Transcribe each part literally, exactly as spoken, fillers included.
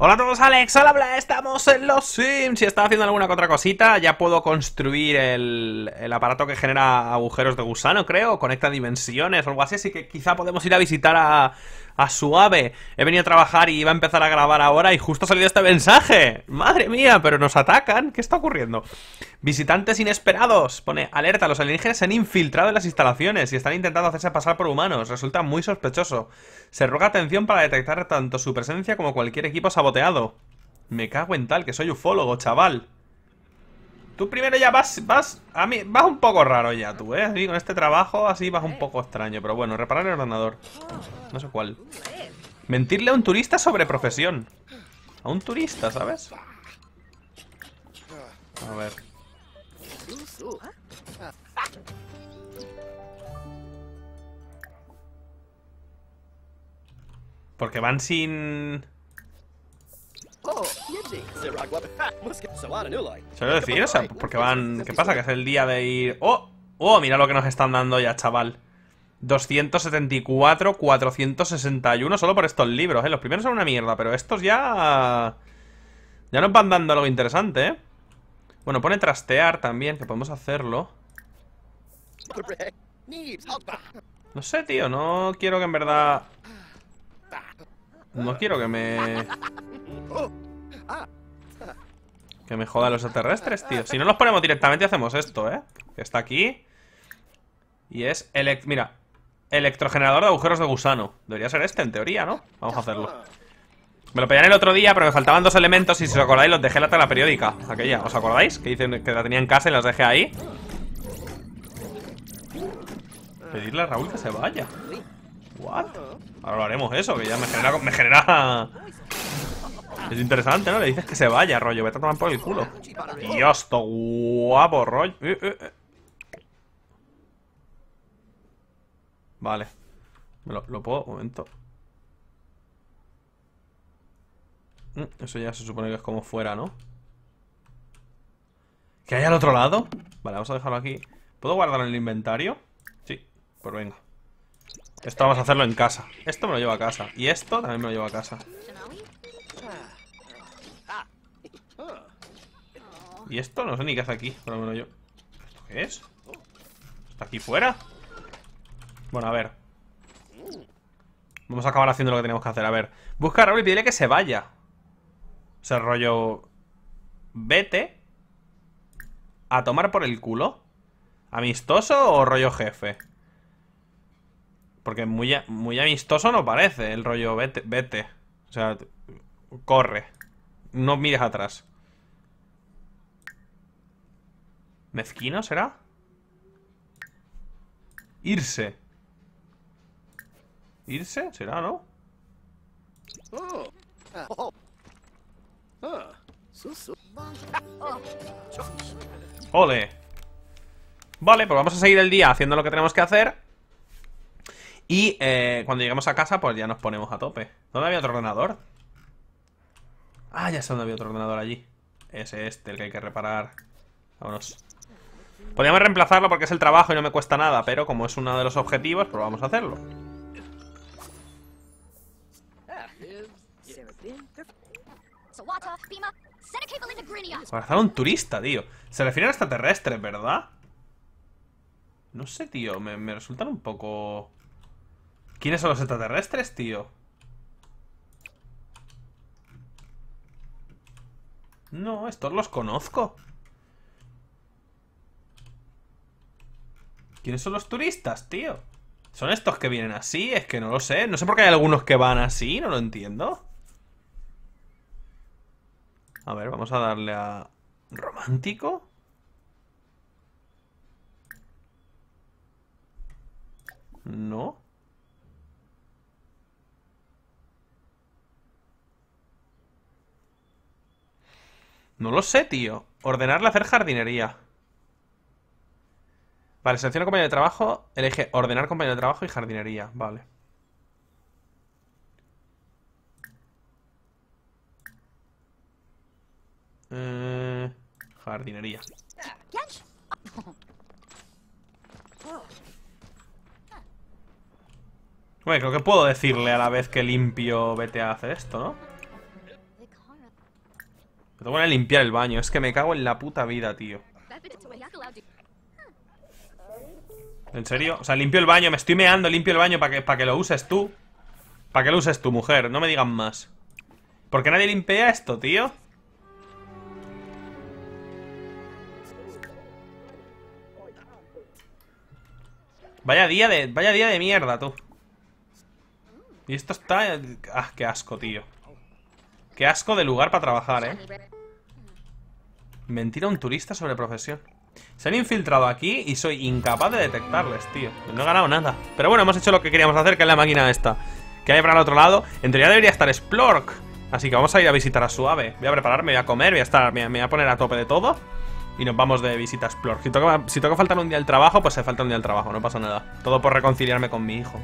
Hola a todos, Alex, hola, bla, estamos en los Sims. Si estaba haciendo alguna que otra cosita, ya puedo construir el, el aparato que genera agujeros de gusano, creo, conecta dimensiones o algo así, así que quizá podemos ir a visitar a, a Suave. He venido a trabajar y iba a empezar a grabar ahora y justo ha salido este mensaje. Madre mía, pero nos atacan, ¿qué está ocurriendo? Visitantes inesperados, pone alerta, los alienígenas se han infiltrado en las instalaciones y están intentando hacerse pasar por humanos, resulta muy sospechoso. Se ruega atención para detectar tanto su presencia como cualquier equipo saboteado. Me cago en tal, que soy ufólogo, chaval. Tú primero ya vas, vas, a mí, vas un poco raro ya tú, eh, así, con este trabajo así vas un poco extraño, pero bueno, reparar el ordenador. No sé cuál. Mentirle a un turista sobre profesión. A un turista, ¿sabes? A ver. Porque van sin... ¿Suelo decir? O sea, porque van... ¿Qué pasa? Que es el día de ir... ¡Oh! ¡Oh! Mira lo que nos están dando ya, chaval. doscientos setenta y cuatro, cuatrocientos sesenta y uno solo por estos libros, ¿eh? Los primeros son una mierda, pero estos ya... Ya nos van dando algo interesante, ¿eh? Bueno, pone trastear también, que podemos hacerlo. No sé, tío, no quiero que en verdad... No quiero que me... Que me jodan los extraterrestres, tío. Si no los ponemos directamente hacemos esto, ¿eh? Que está aquí. Y es... Elect... Mira. Electrogenerador de agujeros de gusano. Debería ser este, en teoría, ¿no? Vamos a hacerlo. Me lo pedían el otro día, pero me faltaban dos elementos. Y si os acordáis, los dejé en la tabla periódica. Aquella, ¿os acordáis? Que dicen que la tenía en casa y las dejé ahí. Pedirle a Raúl que se vaya. What? Ahora lo haremos eso, que ya me genera... Me genera... Es interesante, ¿no? Le dices que se vaya, rollo. Vete a tomar por el culo. Dios, todo guapo, rollo. Eh, eh, eh. Vale. Me lo, lo puedo... Un momento. Eso ya se supone que es como fuera, ¿no? ¿Qué hay al otro lado? Vale, vamos a dejarlo aquí. ¿Puedo guardarlo en el inventario? Sí, pues venga. Esto vamos a hacerlo en casa. Esto me lo llevo a casa. Y esto también me lo llevo a casa. Y esto no sé ni qué hace aquí. Por lo menos yo. ¿Esto qué es? ¿Está aquí fuera? Bueno, a ver. Vamos a acabar haciendo lo que tenemos que hacer. A ver. Busca a Raúl y pídele que se vaya. O sea, rollo... Vete a tomar por el culo. ¿Amistoso o rollo jefe? Porque muy, muy amistoso no parece el rollo vete, vete. O sea, corre. No mires atrás. ¿Mezquino será? Irse. ¿Irse? ¿Será, no? ¡Ole! Vale, pues vamos a seguir el día haciendo lo que tenemos que hacer. Y eh, cuando lleguemos a casa, pues ya nos ponemos a tope. ¿Dónde había otro ordenador? Ah, ya sé dónde había otro ordenador allí. Ese este, el que hay que reparar. Vámonos. Podríamos reemplazarlo porque es el trabajo y no me cuesta nada, pero como es uno de los objetivos, pues vamos a hacerlo. Abrazar a un turista, tío. Se refieren a extraterrestres, ¿verdad? No sé, tío. Me, me resultan un poco... ¿Quiénes son los extraterrestres, tío? No, estos los conozco. ¿Quiénes son los turistas, tío? ¿Son estos que vienen así? Es que no lo sé. No sé por qué hay algunos que van así, no lo entiendo. A ver, vamos a darle a... ¿Romántico? No. No lo sé, tío. Ordenarle hacer jardinería. Vale, selecciona compañero de trabajo. Elige ordenar compañero de trabajo y jardinería. Vale. Eh, jardinería. Bueno, creo que puedo decirle a la vez que limpio, vete a hacer esto, ¿no? Me tengo que limpiar el baño. Es que me cago en la puta vida, tío. ¿En serio? O sea, limpio el baño, me estoy meando, limpio el baño para que, para que lo uses tú. Para que lo uses tú, mujer, no me digan más. ¿Por qué nadie limpia esto, tío? Vaya día de, vaya día de mierda, tú. Y esto está... Ah, qué asco, tío. Qué asco de lugar para trabajar, eh. Mentira a un turista sobre profesión. Se han infiltrado aquí y soy incapaz de detectarles, tío. No he ganado nada. Pero bueno, hemos hecho lo que queríamos hacer, que es la máquina esta. Que hay para el otro lado. En teoría debería estar Splork. Así que vamos a ir a visitar a Suave. Voy a prepararme, voy a comer, voy a estar, me voy a poner a tope de todo. Y nos vamos de visita a Splork. Si toca, si toca faltar un día al trabajo, pues se falta un día al trabajo, no pasa nada. Todo por reconciliarme con mi hijo.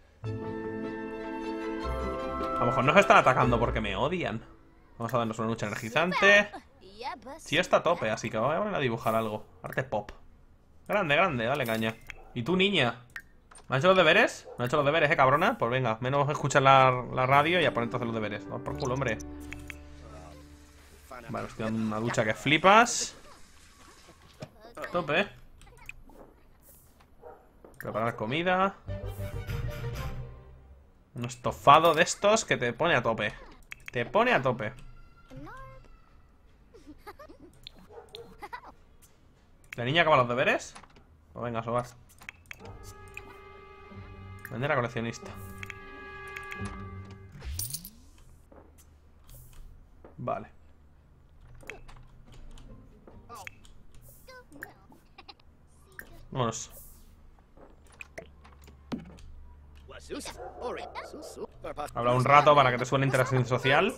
A lo mejor nos están atacando porque me odian. Vamos a darnos una lucha energizante. Sí, está a tope, así que voy a poner a dibujar algo. Arte pop. Grande, grande, dale caña. ¿Y tú, niña? ¿Me has hecho los deberes? ¿Me has hecho los deberes, eh, cabrona? Pues venga, menos escuchar la, la radio y a ponerte a hacer los deberes. Vamos por culo, hombre. Vale, estoy dando una ducha que flipas. Tope. Preparar comida. Un estofado de estos que te pone a tope. Te pone a tope. ¿La niña acaba los deberes? Pues venga, sobas. Vender a coleccionista. Vale. Vámonos. Habla un rato para que te suene interacción social.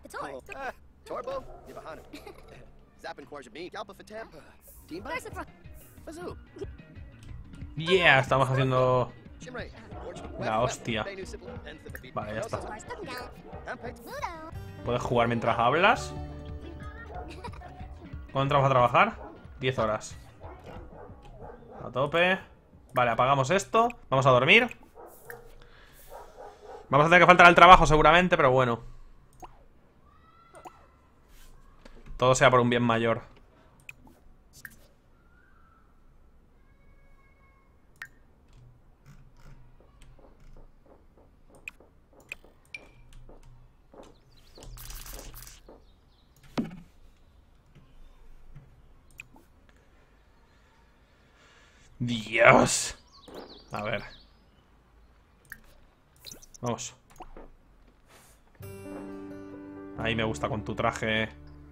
Yeah, estamos haciendo la hostia. Vale, ya está. ¿Puedes jugar mientras hablas? ¿Cuándo entramos a trabajar? diez horas. A tope. Vale, apagamos esto. Vamos a dormir. Vamos a tener que faltar al trabajo seguramente, pero bueno. Todo sea por un bien mayor. Dios. A ver. Vamos. Ahí me gusta con tu traje.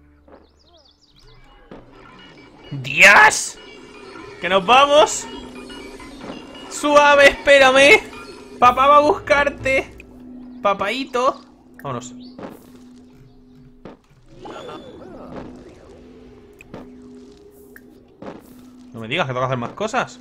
¡Dios! ¡Que nos vamos! ¡Suave, espérame! ¡Papá va a buscarte! ¡Papaíto! Vámonos. No me digas que tengo que hacer más cosas.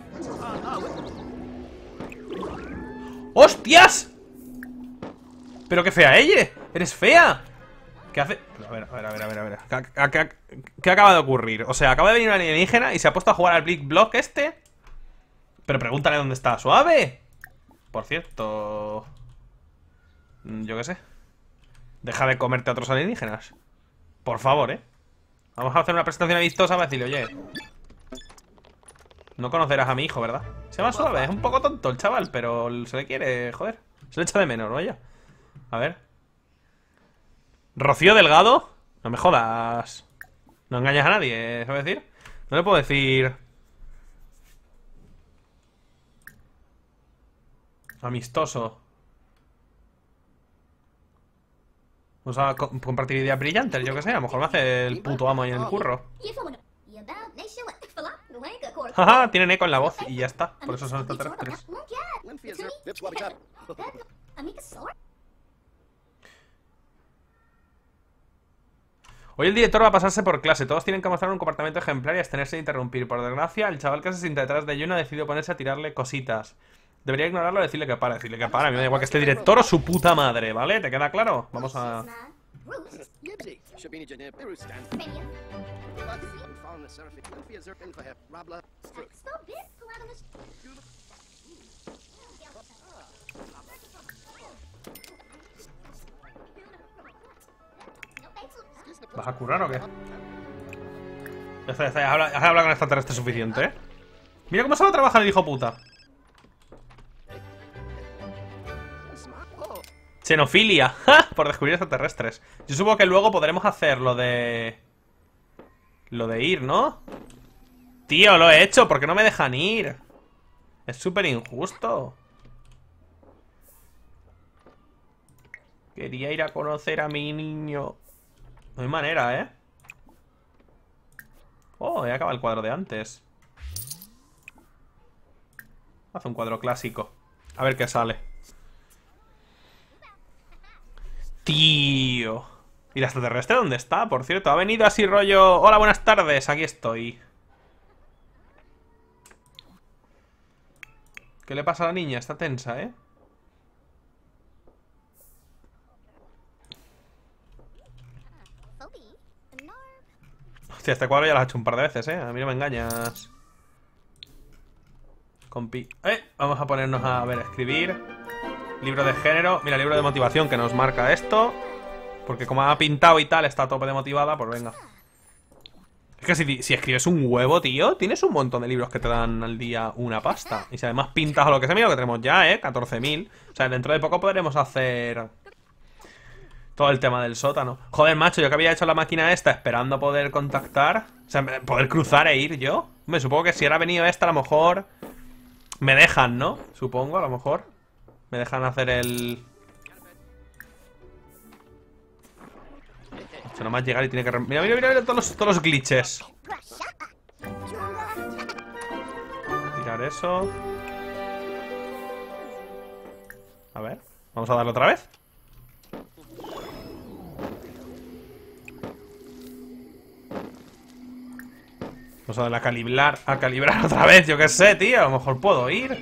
¡Hostias! Pero qué fea ella. Eres fea. ¿Qué hace? A ver, a ver, a ver, a ver, a ver. ¿Qué, qué, qué acaba de ocurrir? O sea, acaba de venir un alienígena y se ha puesto a jugar al Blick Block este. Pero pregúntale dónde está Suave. Por cierto, yo qué sé. Deja de comerte a otros alienígenas. Por favor, eh. Vamos a hacer una presentación amistosa para decirle, oye, no conocerás a mi hijo, ¿verdad? Se llama Suave, es un poco tonto el chaval, pero se le quiere, joder. Se le echa de menos, vaya. A ver. Rocío Delgado. No me jodas. No engañas a nadie, ¿sabes decir? No le puedo decir amistoso. Vamos a co compartir ideas brillantes, yo que sé. A lo mejor me hace el puto amo ahí en el curro. Jaja, tienen eco en la voz y ya está. Por eso son extraterrestres. Hoy el director va a pasarse por clase. Todos tienen que mostrar un comportamiento ejemplar y abstenerse de interrumpir. Por desgracia, el chaval que se sienta detrás de Yuna decidió ponerse a tirarle cositas. Debería ignorarlo y decirle que para. Decirle que para. A mí me da igual que esté director o su puta madre, ¿vale? ¿Te queda claro? Vamos a... ¿Vas a currar o qué? Ya está, ya está, ya habla, ya habla con extraterrestre suficiente, ¿eh? Mira cómo sabe trabajar el hijo puta. Xenofilia, ¡ja! Por descubrir extraterrestres. Yo supongo que luego podremos hacer lo de... Lo de ir, ¿no? Tío, lo he hecho, ¿por qué no me dejan ir? Es súper injusto. Quería ir a conocer a mi niño. No hay manera, ¿eh? Oh, he acabado el cuadro de antes. Hace un cuadro clásico. A ver qué sale. Tío. ¿Y la extraterrestre dónde está? Por cierto, ha venido así rollo... Hola, buenas tardes, aquí estoy. ¿Qué le pasa a la niña? Está tensa, ¿eh? Hostia, este cuadro ya lo has hecho un par de veces, ¿eh? A mí no me engañas. Compi. Eh, vamos a ponernos a, a ver, escribir. Libro de género. Mira, libro de motivación que nos marca esto. Porque como ha pintado y tal, está a tope de motivada, pues venga. Es que si, si escribes un huevo, tío, tienes un montón de libros que te dan al día una pasta. Y si además pintas o lo que sea, mira lo que tenemos ya, ¿eh? catorce mil. O sea, dentro de poco podremos hacer todo el tema del sótano. Joder, macho, yo que había hecho la máquina esta esperando poder contactar. O sea, poder cruzar e ir yo. Me supongo que si ahora venido esta, a lo mejor me dejan, ¿no? Supongo, a lo mejor me dejan hacer el... O sea, nomás llegar y tiene que... Mira, mira, mira, mira todos los, todos los glitches. Tirar eso. A ver, vamos a darle otra vez. Vamos a darle a calibrar, a calibrar otra vez, yo qué sé, tío. A lo mejor puedo ir.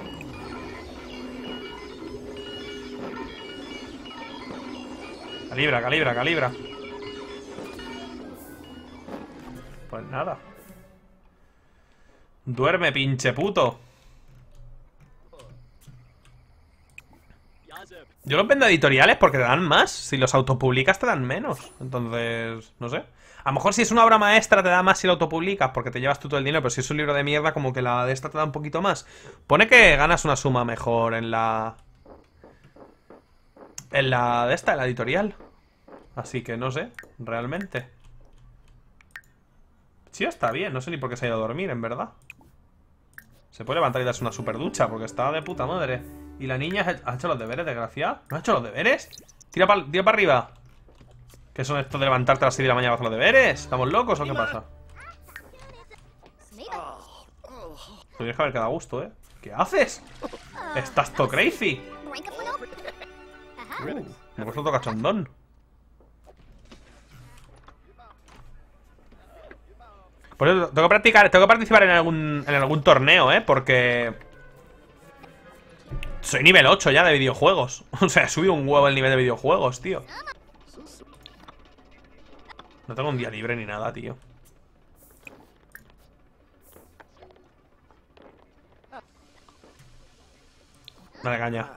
Calibra, calibra, calibra. Pues nada. Duerme, pinche puto. Yo los vendo editoriales porque te dan más. Si los autopublicas te dan menos. Entonces, no sé. A lo mejor si es una obra maestra te da más si lo autopublicas porque te llevas tú todo el dinero. Pero si es un libro de mierda, como que la de esta te da un poquito más. Pone que ganas una suma mejor en la... En la de esta, en la editorial. Así que no sé, realmente. Sí, está bien, no sé ni por qué se ha ido a dormir, en verdad. Se puede levantar y darse una super ducha porque estaba de puta madre. Y la niña ha hecho los deberes, desgraciada. ¿No ha hecho los deberes? Tira para tira pa arriba. ¿Qué son esto de levantarte a las seis de la mañana para hacer los deberes? ¿Estamos locos o qué pasa? Tienes que haber quedado a gusto, ¿eh? ¿Qué haces? Estás to crazy. Uh, me he puesto todo cachondón. Por eso tengo que practicar, tengo que participar en algún, en algún torneo, ¿eh? Porque soy nivel ocho ya de videojuegos. O sea, he subido un huevo el nivel de videojuegos, tío. No tengo un día libre ni nada, tío. Dale caña.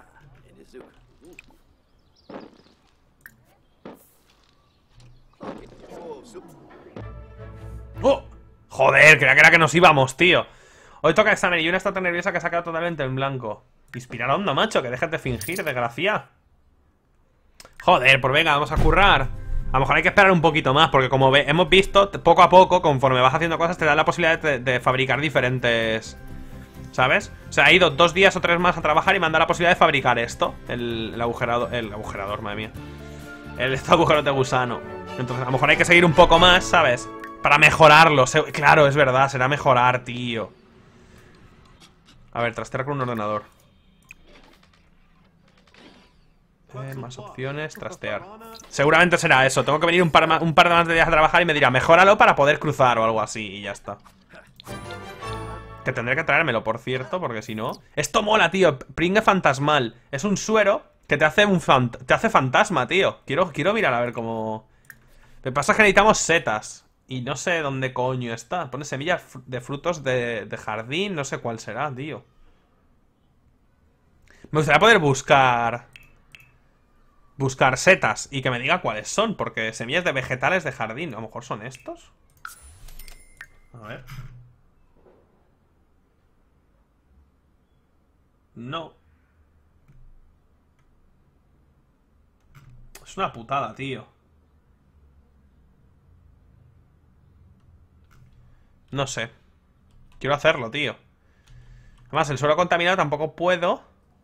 ¡Oh! Joder, creía que era que nos íbamos, tío. Hoy toca examen y una está tan nerviosa que se ha quedado totalmente en blanco. Inspirar onda, macho, que dejes de fingir, desgracia. Joder, pues venga, vamos a currar. A lo mejor hay que esperar un poquito más, porque como ve, hemos visto, poco a poco, conforme vas haciendo cosas, te da la posibilidad de, de fabricar diferentes... ¿Sabes? O sea, he ido dos días o tres más a trabajar y me han dado la posibilidad de fabricar esto. El, el agujerador, el agujerador, madre mía. El este agujero de gusano. Entonces, a lo mejor hay que seguir un poco más, ¿sabes? Para mejorarlo. Claro, es verdad, será mejorar, tío. A ver, trastear con un ordenador. Eh, más opciones, trastear. Seguramente será eso. Tengo que venir un par, más, un par de más de días a trabajar y me dirá, mejóralo para poder cruzar o algo así. Y ya está. Que tendré que traérmelo, por cierto, porque si no... Esto mola, tío. Pringue fantasmal. Es un suero que te hace un fant te hace fantasma, tío. Quiero, quiero mirar a ver cómo... Lo que pasa es que necesitamos setas. Y no sé dónde coño está. Pone semillas de frutos de, de jardín. No sé cuál será, tío. Me gustaría poder buscar... buscar setas y que me diga cuáles son. Porque semillas de vegetales de jardín, a lo mejor son estos. A ver. No. Es una putada, tío. No sé. Quiero hacerlo, tío. Además, el suelo contaminado tampoco puedo.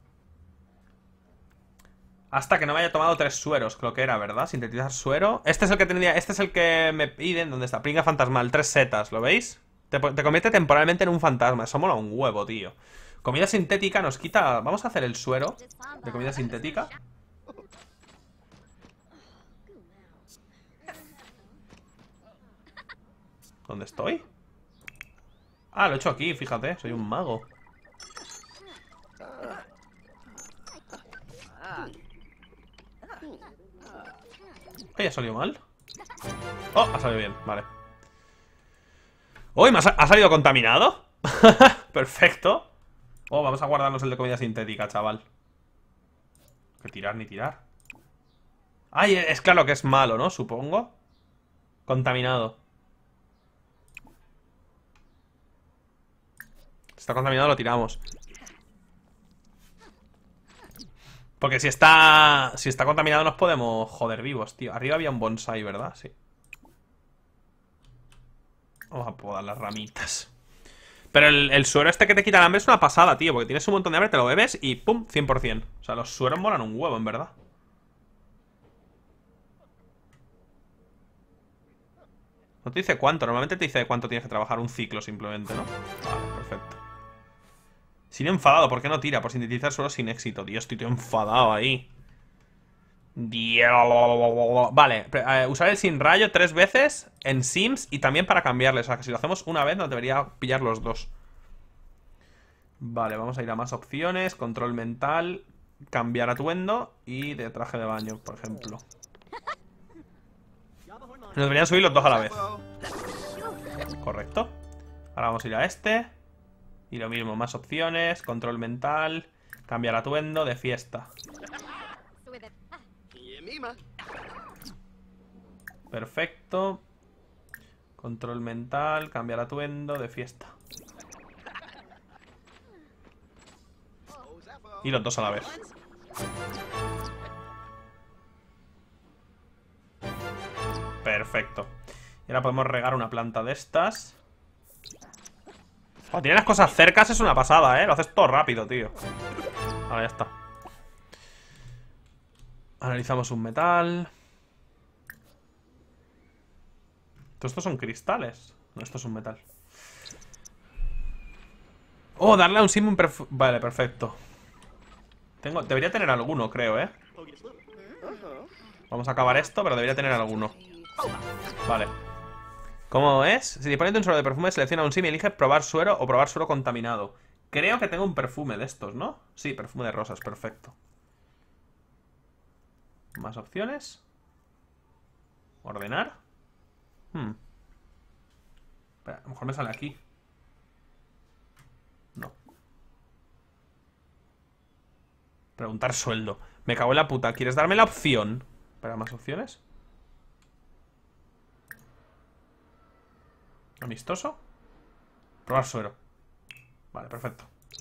Hasta que no me haya tomado tres sueros, creo que era, ¿verdad? Sintetizar suero. Este es el que tendría. Este es el que me piden. ¿Dónde está? Pringa fantasmal. Tres setas, ¿lo veis? Te, te convierte temporalmente en un fantasma. Eso mola un huevo, tío. Comida sintética nos quita. Vamos a hacer el suero de comida sintética. ¿Dónde estoy? Ah, lo he hecho aquí, fíjate. Soy un mago. Ay, ha salido mal. Oh, ha salido bien, vale. Uy, ¿me ha, ha salido contaminado? Perfecto. Oh, vamos a guardarnos el de comida sintética, chaval. Que tirar ni tirar. Ay, es claro que es malo, ¿no? Supongo. Contaminado. Si está contaminado lo tiramos. Porque si está... Si está contaminado nos podemos joder vivos, tío. Arriba había un bonsai, ¿verdad? Sí. Vamos a podar las ramitas. Pero el, el suero este que te quita el hambre es una pasada, tío. Porque tienes un montón de hambre, te lo bebes y ¡pum! cien por cien. O sea, los sueros molan un huevo, en verdad. No te dice cuánto. Normalmente te dice cuánto tienes que trabajar un ciclo simplemente, ¿no? Vale, perfecto. Sin enfadado, ¿por qué no tira? Por sintetizar suelo sin éxito. Tío, estoy todo enfadado ahí. Dios. Vale, eh, usar el sin rayo tres veces en Sims y también para cambiarle. O sea, que si lo hacemos una vez nos debería pillar los dos. Vale, vamos a ir a más opciones. Control mental, cambiar atuendo y de traje de baño, por ejemplo. Nos deberían subir los dos a la vez. Correcto. Ahora vamos a ir a este. Y lo mismo, más opciones, control mental, cambiar atuendo de fiesta. Perfecto. Control mental, cambiar atuendo de fiesta. Y los dos a la vez. Perfecto. Y ahora podemos regar una planta de estas. Cuando tienes las cosas cercas es una pasada, ¿eh? Lo haces todo rápido, tío. Ahora ya está. Analizamos un metal. ¿Todo estos son cristales? No, esto es un metal. Oh, darle a un sim un perfume. Vale, perfecto. Tengo... Debería tener alguno, creo, ¿eh? Vamos a acabar esto, pero debería tener alguno. Vale. ¿Cómo es? Si dispones de un suero de perfume, selecciona un sim y elige probar suero o probar suero contaminado. Creo que tengo un perfume de estos, ¿no? Sí, perfume de rosas, perfecto. Más opciones. Ordenar. Hmm. Espera, a lo mejor me sale aquí. No. Preguntar sueldo. Me cago en la puta. ¿Quieres darme la opción? Espera, más opciones. Amistoso. Probar suero. Vale, perfecto.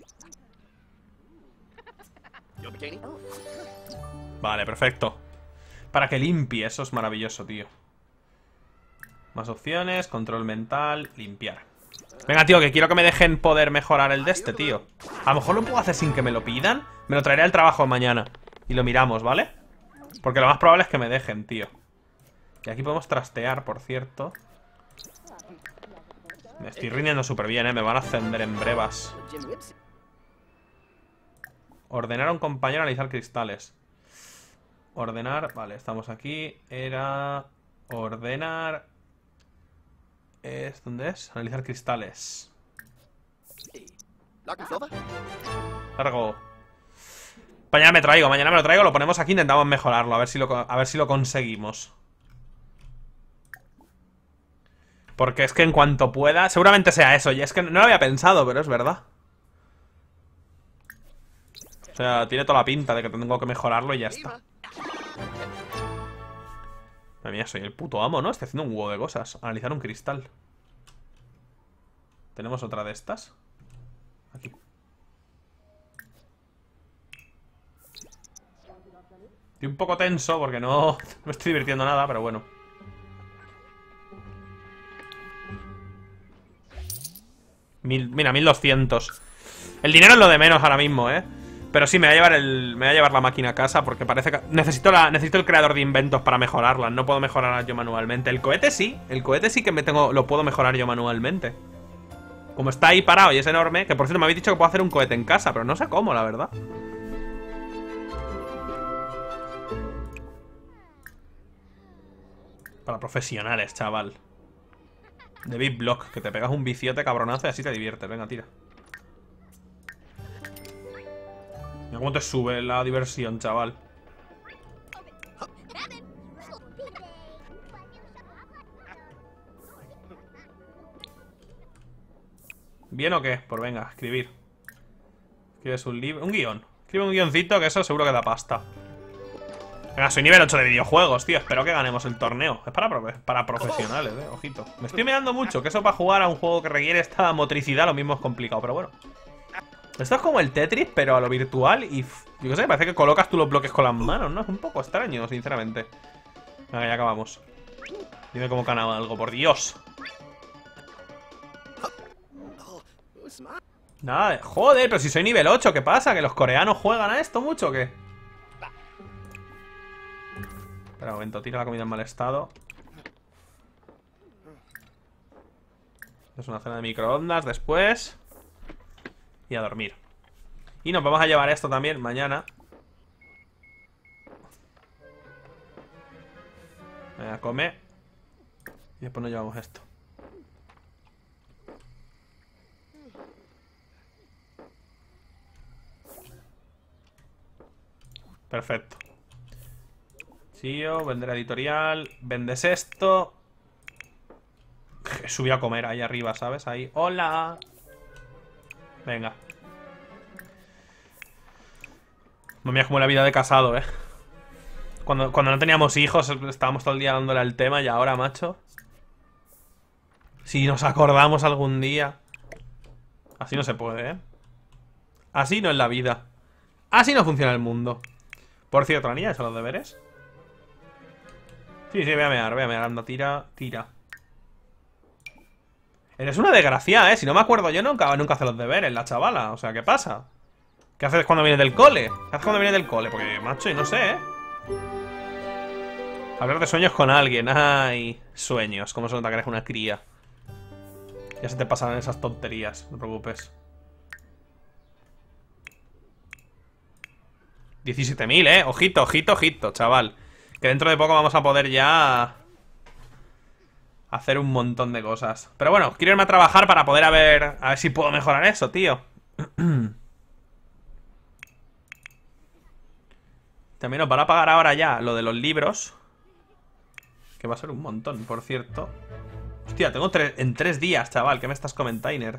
Vale, perfecto. Para que limpie, eso es maravilloso, tío. Más opciones, control mental, limpiar. Venga, tío, que quiero que me dejen poder mejorar el de este, tío. A lo mejor lo puedo hacer sin que me lo pidan. Me lo traeré al trabajo mañana y lo miramos, ¿vale? Porque lo más probable es que me dejen, tío. Y aquí podemos trastear, por cierto. Me estoy rindiendo súper bien, ¿eh? Me van a ascender en brevas. Ordenar a un compañero, analizar cristales. Ordenar, vale, estamos aquí. Era... Ordenar... ¿Es dónde es? Analizar cristales. Largo. Mañana me traigo, mañana me lo traigo. Lo ponemos aquí, intentamos mejorarlo. A ver si lo, a ver si lo conseguimos. Porque es que en cuanto pueda... Seguramente sea eso. Y es que no lo había pensado, pero es verdad. O sea, tiene toda la pinta de que tengo que mejorarlo y ya está. Madre mía, soy el puto amo, ¿no? Estoy haciendo un huevo de cosas. Analizar un cristal. ¿Tenemos otra de estas? Aquí. Estoy un poco tenso porque no, no me estoy divirtiendo nada, pero bueno. Mil, mira, mil doscientos. El dinero es lo de menos ahora mismo, ¿eh? Pero sí, me voy a llevar el, me voy a llevar la máquina a casa porque parece que... Necesito, la, necesito el creador de inventos para mejorarla. No puedo mejorarla yo manualmente. El cohete sí. El cohete sí que me tengo, lo puedo mejorar yo manualmente. Como está ahí parado y es enorme. Que por cierto me habéis dicho que puedo hacer un cohete en casa, pero no sé cómo, la verdad. Para profesionales, chaval. De Big Block, que te pegas un viciote cabronazo y así te diviertes. Venga, tira. Mira cómo te sube la diversión, chaval. ¿Bien o qué? Pues venga, escribir. Escribes un libro, un guión. Escribe un guioncito que eso seguro que da pasta. Venga, soy nivel ocho de videojuegos, tío. Espero que ganemos el torneo. Es para, para profesionales, eh. Ojito. Me estoy meando mucho, que eso para jugar a un juego que requiere esta motricidad lo mismo es complicado, pero bueno. Esto es como el Tetris, pero a lo virtual y... Yo qué sé, parece que colocas tú los bloques con las manos, ¿no? Es un poco extraño, sinceramente. Venga, ya acabamos. Dime cómo ganaba algo, por Dios. Nada, joder, pero si soy nivel ocho, ¿qué pasa? ¿Que los coreanos juegan a esto mucho o qué? Espera un momento, tira la comida en mal estado. Es una cena de microondas después. Y a dormir. Y nos vamos a llevar esto también mañana. Venga, come. Y después nos llevamos esto. Perfecto. Chío, vender editorial. Vendes esto. Subí a comer ahí arriba, ¿sabes? Ahí. ¡Hola! Venga. Mira, es como la vida de casado, ¿eh? Cuando, cuando no teníamos hijos estábamos todo el día dándole al tema. Y ahora, macho, si nos acordamos algún día. Así no se puede, ¿eh? Así no es la vida. Así no funciona el mundo. Por cierto, la niña ha hecho los deberes. Sí, sí, voy a mear, voy a mear. Anda, tira, tira. Eres una desgracia, ¿eh? Si no me acuerdo yo, nunca, nunca hace los deberes, la chavala. O sea, ¿qué pasa? ¿Qué haces cuando vienes del cole? ¿Qué haces cuando vienes del cole? Porque, macho, y no sé, ¿eh? Hablar de sueños con alguien. Ay, sueños. ¿Cómo se nota que eres una cría? Ya se te pasarán esas tonterías, no te preocupes. diecisiete mil, ¿eh? Ojito, ojito, ojito, chaval. Que dentro de poco vamos a poder ya... hacer un montón de cosas. Pero bueno, quiero irme a trabajar para poder a ver... A ver si puedo mejorar eso, tío. También nos van a pagar ahora ya lo de los libros. Que va a ser un montón, por cierto. Hostia, tengo tres, en tres días, chaval. ¿Qué me estás comentando?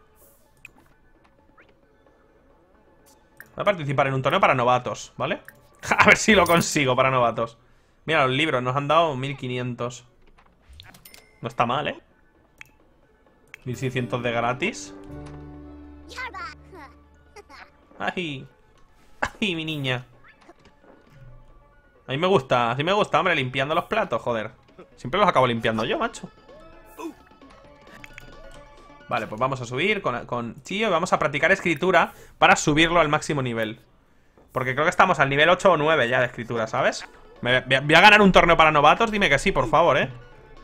Voy a participar en un torneo para novatos, ¿vale? A ver si lo consigo para novatos. Mira, los libros nos han dado mil quinientos. No está mal, ¿eh? mil seiscientos de gratis. ¡Ay! ¡Ay, mi niña! A mí me gusta, así me gusta, hombre, limpiando los platos, joder. Siempre los acabo limpiando yo, macho. Vale, pues vamos a subir con, con Chío y vamos a practicar escritura para subirlo al máximo nivel. Porque creo que estamos al nivel ocho o nueve ya de escritura, ¿sabes? Me, voy a ganar un torneo para novatos, dime que sí, por favor, ¿eh?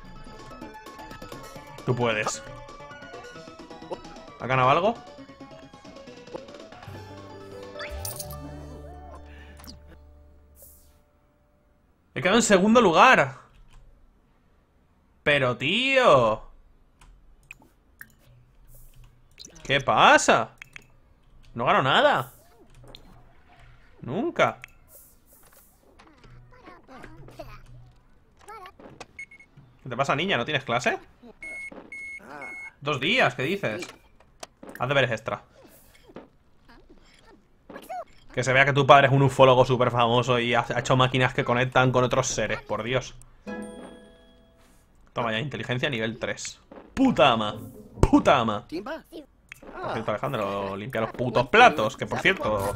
Tú puedes. ¿Ha ganado algo? He quedado en segundo lugar. Pero, tío, ¿qué pasa? No gano nada. Nunca. ¿Qué te pasa, niña? ¿No tienes clase? Dos días, ¿qué dices? Haz deberes extra. Que se vea que tu padre es un ufólogo súper famoso y ha hecho máquinas que conectan con otros seres, por Dios. Toma ya, inteligencia nivel tres. Puta ama. Puta ama. Por cierto, Alejandro, limpia los putos platos. Que por cierto,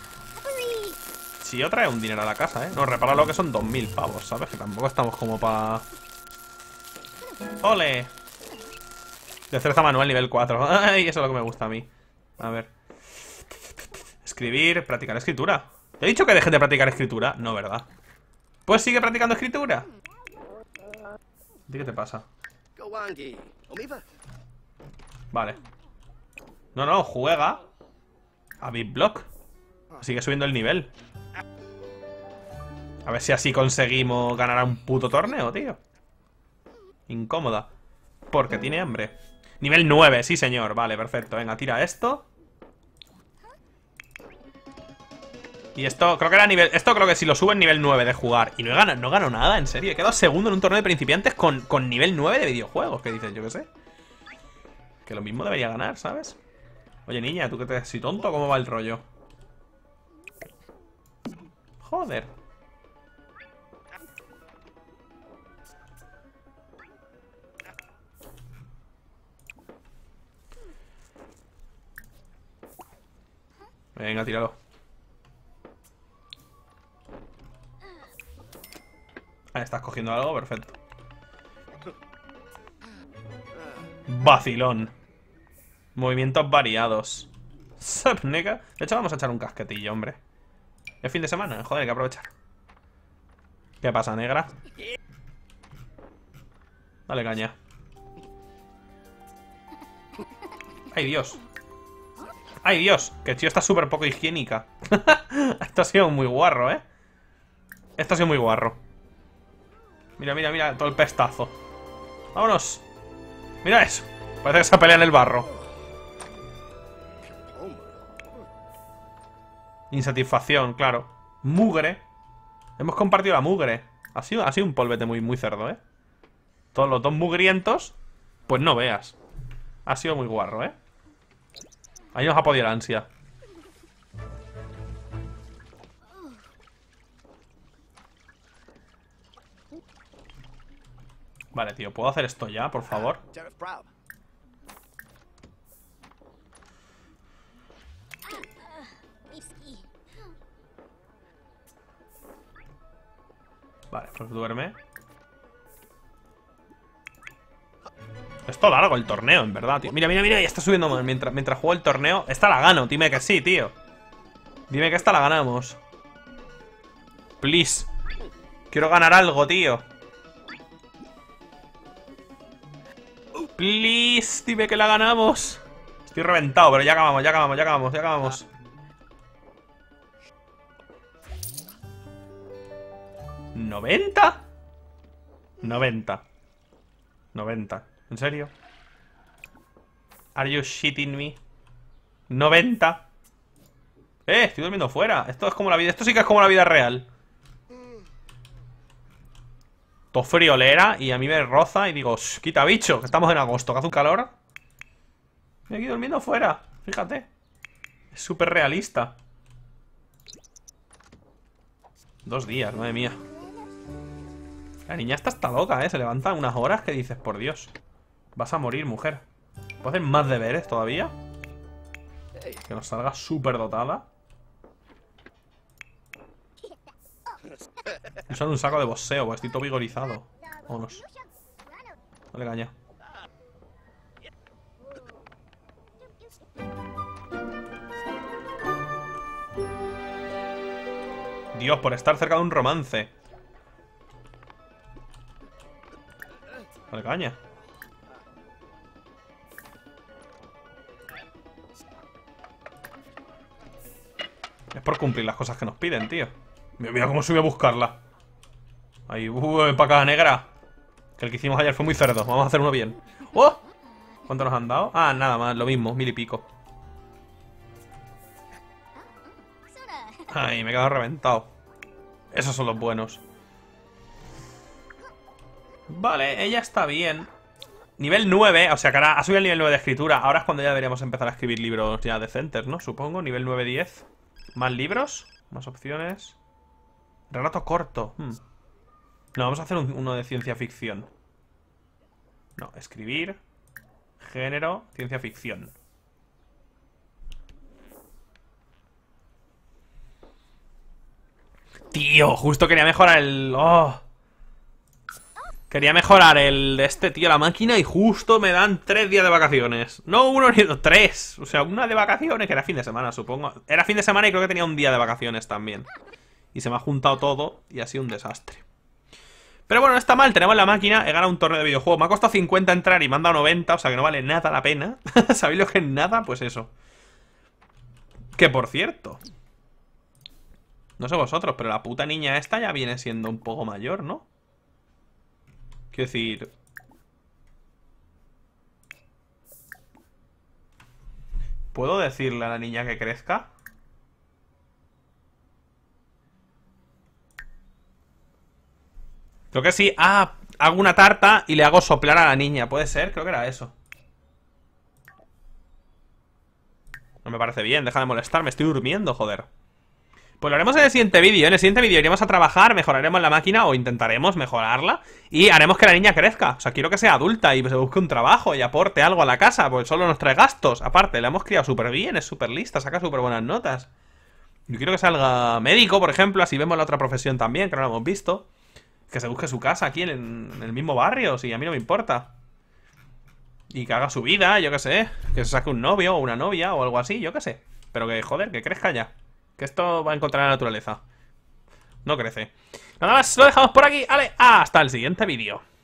si yo trae un dinero a la casa, ¿eh? No, repara lo que son dos mil pavos, ¿sabes? Que tampoco estamos como para... ¡Ole! Destreza manual nivel cuatro. Ay, eso es lo que me gusta a mí. A ver. Escribir, practicar escritura. ¿Te he dicho que dejes de practicar escritura? No, ¿verdad? Pues sigue practicando escritura. ¿Y qué te pasa? Vale. No, no, juega a BitBlock. Sigue subiendo el nivel. A ver si así conseguimos ganar a un puto torneo, tío. Incómoda. Porque tiene hambre. Nivel nueve, sí señor. Vale, perfecto. Venga, tira esto. Y esto, creo que era nivel... Esto creo que si lo subo en nivel nueve de jugar. Y no he ganado, no gano nada, en serio. He quedado segundo en un torneo de principiantes con, con nivel nueve de videojuegos. ¿Qué dices? Yo qué sé. Que lo mismo debería ganar, ¿sabes? Oye, niña, ¿tú qué te... si tonto, ¿cómo va el rollo? Joder. Venga, tíralo. Ahí estás cogiendo algo, perfecto. Vacilón. Movimientos variados. Sup, nigga. De hecho, vamos a echar un casquetillo, hombre. Es fin de semana, joder, hay que aprovechar. ¿Qué pasa, negra? Dale caña. ¡Ay, Dios! ¡Ay, Dios! Que el tío está súper poco higiénica. Esto ha sido muy guarro, ¿eh? Esto ha sido muy guarro. Mira, mira, mira, todo el pestazo. ¡Vámonos! Mira eso. Parece que se pelea en el barro. Insatisfacción, claro. Mugre. Hemos compartido la mugre. Ha sido, ha sido un polvete muy, muy cerdo, ¿eh? Todos los dos mugrientos. Pues no veas. Ha sido muy guarro, ¿eh? Ahí nos ha podido la ansia. Vale, tío, ¿puedo hacer esto ya, por favor? Vale, pues duerme. Es todo largo el torneo, en verdad, tío. Mira, mira, mira, ya está subiendo más. Mientras, mientras juego el torneo, esta la gano. Dime que sí, tío. Dime que esta la ganamos. Please. Quiero ganar algo, tío. Please, dime que la ganamos. Estoy reventado, pero ya acabamos, ya acabamos, ya acabamos, ya acabamos. ¿noventa? noventa. noventa. ¿En serio? Are you shitting me? noventa. Eh, estoy durmiendo fuera. Esto es como la vida. Esto sí que es como la vida real. Todo friolera y a mí me roza y digo, quita bicho, que estamos en agosto, que hace un calor. Estoy aquí durmiendo fuera, fíjate. Es súper realista. Dos días, madre mía. La niña esta está loca, eh. Se levanta unas horas que dices, por Dios. Vas a morir, mujer. ¿Puedo hacer más deberes todavía? Que nos salga súper dotada. Usar un saco de boxeo, estoy todo vigorizado. Vámonos. Dale caña. Dios, por estar cerca de un romance. Dale caña. Es por cumplir las cosas que nos piden, tío. Mira, mira cómo subí a buscarla. Ahí, uh, empacada negra. Que el que hicimos ayer fue muy cerdo. Vamos a hacer uno bien. ¡Oh! ¿Cuánto nos han dado? Ah, nada más, lo mismo, mil y pico. Ay, me he quedado reventado. Esos son los buenos. Vale, ella está bien. Nivel nueve, o sea que ahora ha subido el nivel nueve de escritura. Ahora es cuando ya deberíamos empezar a escribir libros ya decentes, ¿no? Supongo, nivel nueve diez. Más libros, más opciones. Relato corto. hmm. No, vamos a hacer un, uno de ciencia ficción. No, escribir. Género, ciencia ficción. Tío, justo quería mejorar el... Oh. Quería mejorar el de este, tío, la máquina, y justo me dan tres días de vacaciones. No uno ni dos, tres. O sea, una de vacaciones, que era fin de semana, supongo. Era fin de semana y creo que tenía un día de vacaciones también. Y se me ha juntado todo y ha sido un desastre. Pero bueno, no está mal, tenemos la máquina. He ganado un torneo de videojuego. Me ha costado cincuenta entrar y me han dado noventa, o sea que no vale nada la pena. ¿Sabéis lo que es nada? Pues eso. Que por cierto, no sé vosotros, pero la puta niña esta ya viene siendo un poco mayor, ¿no? Quiero decir... ¿Puedo decirle a la niña que crezca? Creo que sí. Ah, hago una tarta y le hago soplar a la niña. ¿Puede ser? Creo que era eso. No me parece bien, deja de molestar, me estoy durmiendo, joder. Pues lo haremos en el siguiente vídeo. En el siguiente vídeo iremos a trabajar, mejoraremos la máquina, o intentaremos mejorarla, y haremos que la niña crezca. O sea, quiero que sea adulta y se busque un trabajo y aporte algo a la casa, porque solo nos trae gastos. Aparte, la hemos criado súper bien, es súper lista, saca súper buenas notas. Yo quiero que salga médico, por ejemplo, así vemos la otra profesión también, que no la hemos visto. Que se busque su casa aquí en, en el mismo barrio, si a mí no me importa. Y que haga su vida, yo qué sé. Que se saque un novio o una novia o algo así, yo qué sé. Pero que, joder, que crezca ya. Que esto va a encontrar la naturaleza. No crece. Nada más, lo dejamos por aquí. Vale, hasta el siguiente vídeo.